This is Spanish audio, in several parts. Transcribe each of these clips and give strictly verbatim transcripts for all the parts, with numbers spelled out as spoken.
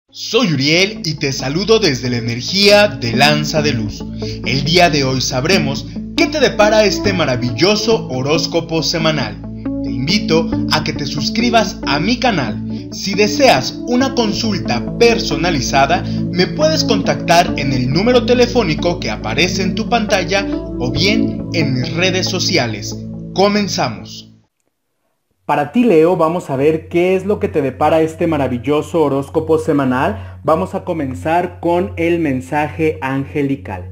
Soy Uriel y te saludo desde la energía de Lanza de Luz. El día de hoy sabremos qué te depara este maravilloso horóscopo semanal. Te invito a que te suscribas a mi canal. Si deseas una consulta personalizada, me puedes contactar en el número telefónico que aparece en tu pantalla o bien en mis redes sociales. Comenzamos. Para ti, Leo, vamos a ver qué es lo que te depara este maravilloso horóscopo semanal. Vamos a comenzar con el mensaje angelical.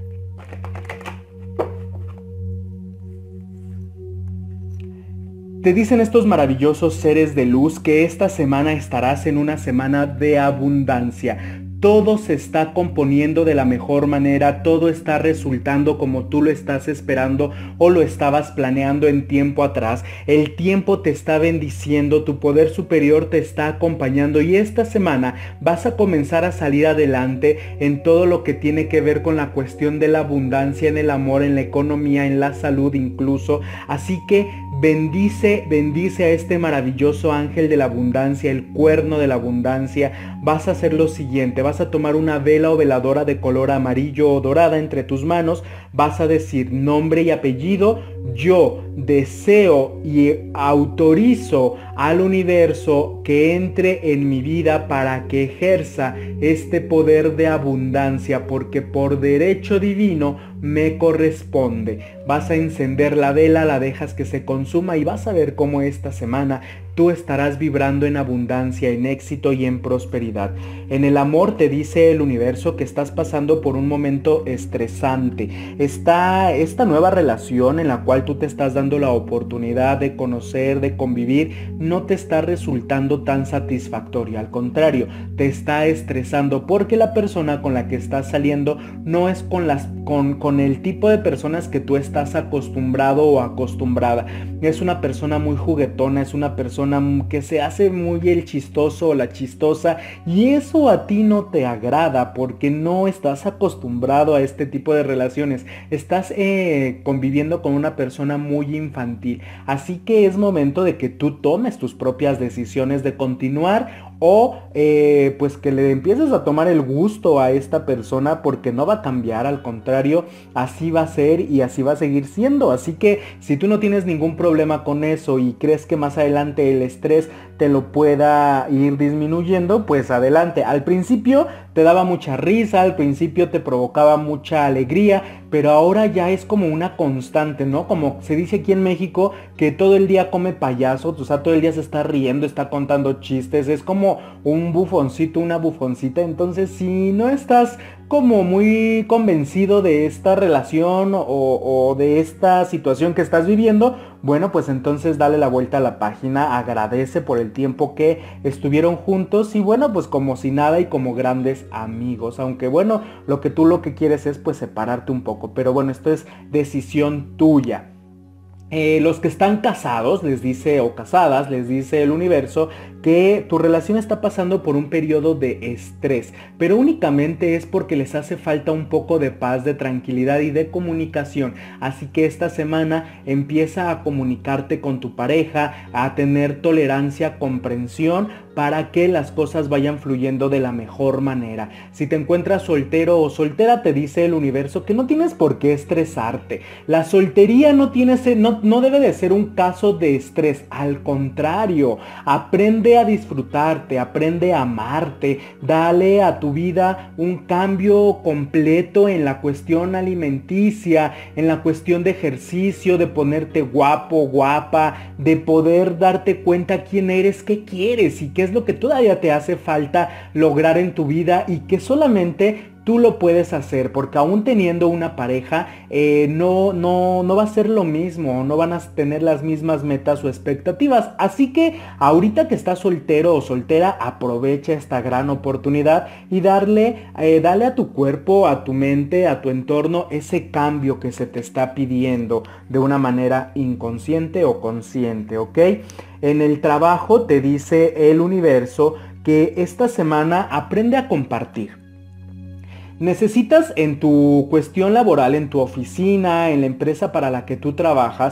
Te dicen estos maravillosos seres de luz que esta semana estarás en una semana de abundancia. Todo se está componiendo de la mejor manera, todo está resultando como tú lo estás esperando o lo estabas planeando en tiempo atrás. El tiempo te está bendiciendo, tu poder superior te está acompañando y esta semana vas a comenzar a salir adelante en todo lo que tiene que ver con la cuestión de la abundancia, en el amor, en la economía, en la salud incluso. Así que bendice, bendice a este maravilloso ángel de la abundancia, el cuerno de la abundancia. Vas a hacer lo siguiente. Vas a tomar una vela o veladora de color amarillo o dorada entre tus manos, vas a decir nombre y apellido. Yo deseo y autorizo al universo que entre en mi vida para que ejerza este poder de abundancia, porque por derecho divino me corresponde. Vas a encender la vela, la dejas que se consuma y vas a ver cómo esta semana tú estarás vibrando en abundancia, en éxito y en prosperidad. En el amor te dice el universo que estás pasando por un momento estresante. Está esta nueva relación en la cual tú te estás dando la oportunidad de conocer, de convivir, no te está resultando tan satisfactoria. Al contrario, te está estresando porque la persona con la que estás saliendo no es con, las, con, con el tipo de personas que tú estás acostumbrado o acostumbrada. Es una persona muy juguetona, es una persona que se hace muy el chistoso o la chistosa, y eso a ti no te agrada porque no estás acostumbrado a este tipo de relaciones. Estás eh, conviviendo con una persona muy infantil, así que es momento de que tú tomes tus propias decisiones de continuar o eh, pues que le empieces a tomar el gusto a esta persona, porque no va a cambiar, al contrario, así va a ser y así va a seguir siendo. Así que si tú no tienes ningún problema con eso y crees que más adelante el estrés te lo pueda ir disminuyendo, pues adelante. Al principio te daba mucha risa, al principio te provocaba mucha alegría, pero ahora ya es como una constante, ¿no? Como se dice aquí en México, que todo el día come payaso, o sea, todo el día se está riendo, está contando chistes, es como un bufoncito, una bufoncita. Entonces, si no estás como muy convencido de esta relación o, o de esta situación que estás viviendo, bueno, pues entonces dale la vuelta a la página, agradece por el tiempo que estuvieron juntos y bueno, pues como si nada y como grandes amigos, aunque bueno, lo que tú lo que quieres es pues separarte un poco, pero bueno, esto es decisión tuya. Eh, los que están casados, les dice, o casadas, les dice el universo que tu relación está pasando por un periodo de estrés, pero únicamente es porque les hace falta un poco de paz, de tranquilidad y de comunicación. Así que esta semana empieza a comunicarte con tu pareja, a tener tolerancia, comprensión, para que las cosas vayan fluyendo de la mejor manera. Si te encuentras soltero o soltera, te dice el universo que no tienes por qué estresarte. La soltería no tiene ese, no, no debe de ser un caso de estrés. Al contrario, aprende a disfrutarte, aprende a amarte. Dale a tu vida un cambio completo en la cuestión alimenticia, en la cuestión de ejercicio, de ponerte guapo, guapa, de poder darte cuenta quién eres, qué quieres y qué es lo que todavía te hace falta lograr en tu vida y que solamente tú lo puedes hacer, porque aún teniendo una pareja eh, no, no, no va a ser lo mismo, no van a tener las mismas metas o expectativas. Así que ahorita que estás soltero o soltera, aprovecha esta gran oportunidad y darle, eh, dale a tu cuerpo, a tu mente, a tu entorno ese cambio que se te está pidiendo de una manera inconsciente o consciente, ¿ok? En el trabajo te dice el universo que esta semana aprende a compartir. Necesitas en tu cuestión laboral, en tu oficina, en la empresa para la que tú trabajas,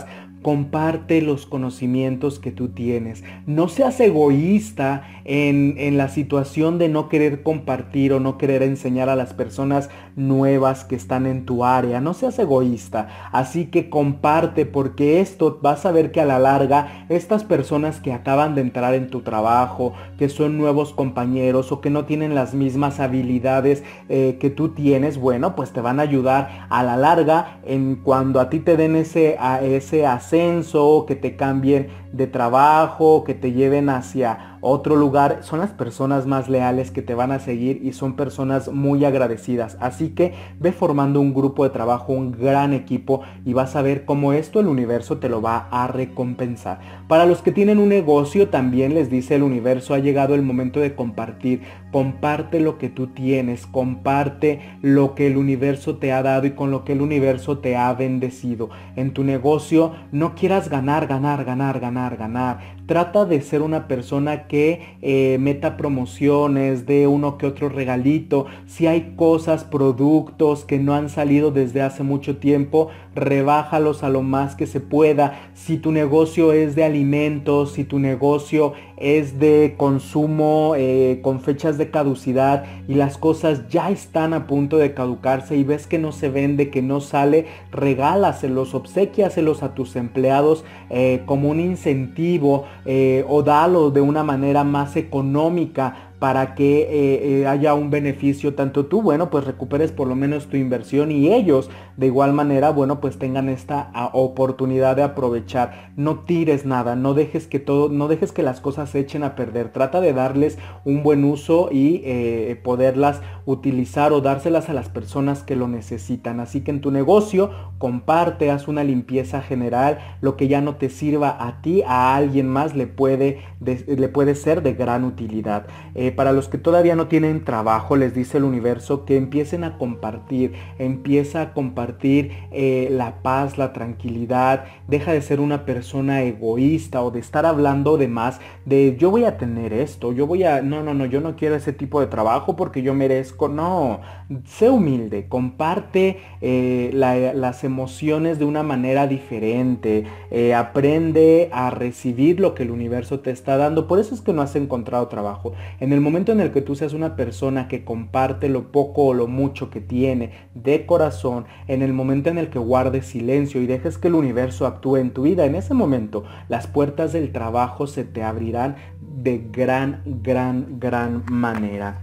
comparte los conocimientos que tú tienes. No seas egoísta en, en la situación de no querer compartir o no querer enseñar a las personas nuevas que están en tu área. No seas egoísta. Así que comparte, porque esto vas a ver que a la larga estas personas que acaban de entrar en tu trabajo, que son nuevos compañeros o que no tienen las mismas habilidades eh, que tú tienes, bueno, pues te van a ayudar a la larga en cuando a ti te den ese, a ese ascenso, que te cambien de trabajo, que te lleven hacia otro lugar. Son las personas más leales que te van a seguir y son personas muy agradecidas. Así que ve formando un grupo de trabajo, un gran equipo, y vas a ver cómo esto el universo te lo va a recompensar. Para los que tienen un negocio, también les dice el universo, ha llegado el momento de compartir. Comparte lo que tú tienes, comparte lo que el universo te ha dado y con lo que el universo te ha bendecido. En tu negocio no quieras ganar, ganar, ganar, ganar, ganar. Trata de ser una persona que eh, meta promociones, de uno que otro regalito. Si hay cosas, productos que no han salido desde hace mucho tiempo, rebájalos a lo más que se pueda. Si tu negocio es de alimentos, si tu negocio es de consumo eh, con fechas de caducidad y las cosas ya están a punto de caducarse y ves que no se vende, que no sale, regálaselos, obsequiaselos a tus empleados eh, como un incentivo eh, o dalo de una manera más económica para que eh, eh, haya un beneficio, tanto tú, bueno, pues recuperes por lo menos tu inversión y ellos de igual manera, bueno, pues tengan esta a, oportunidad de aprovechar. No tires nada, no dejes que todo, no dejes que las cosas se echen a perder. Trata de darles un buen uso y eh, poderlas utilizar o dárselas a las personas que lo necesitan. Así que en tu negocio comparte, haz una limpieza general. Lo que ya no te sirva a ti, a alguien más le puede, de, le puede ser de gran utilidad. Eh, para los que todavía no tienen trabajo, les dice el universo que empiecen a compartir, empieza a compartir eh, la paz, la tranquilidad. Deja de ser una persona egoísta o de estar hablando de más, de yo voy a tener esto, yo voy a, no, no, no, yo no quiero ese tipo de trabajo porque yo merezco. No, sé humilde, comparte eh, la, las emociones de una manera diferente, eh, aprende a recibir lo que el universo te está dando. Por eso es que no has encontrado trabajo. En el momento en el que tú seas una persona que comparte lo poco o lo mucho que tiene de corazón, en el momento en el que guardes silencio y dejes que el universo actúe en tu vida, en ese momento las puertas del trabajo se te abrirán de gran, gran, gran manera.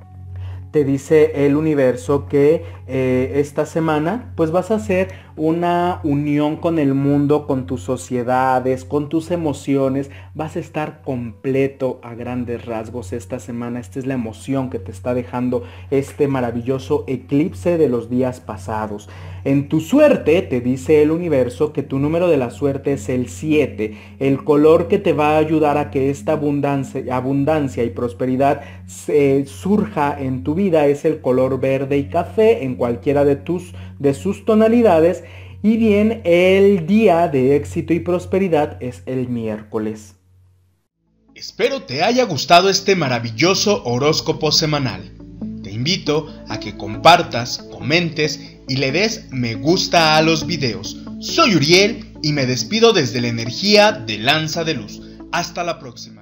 Te dice el universo que eh, esta semana pues vas a hacer una unión con el mundo, con tus sociedades, con tus emociones. Vas a estar completo a grandes rasgos esta semana. Esta es la emoción que te está dejando este maravilloso eclipse de los días pasados. En tu suerte te dice el universo que tu número de la suerte es el siete. El color que te va a ayudar a que esta abundancia, abundancia y prosperidad se surja en tu vida es el color verde y café en cualquiera de tus de sus tonalidades. Y bien, el día de éxito y prosperidad es el miércoles. Espero te haya gustado este maravilloso horóscopo semanal. Te invito a que compartas, comentes y le des me gusta a los videos. Soy Uriel y me despido desde la energía de Lanza de Luz. Hasta la próxima.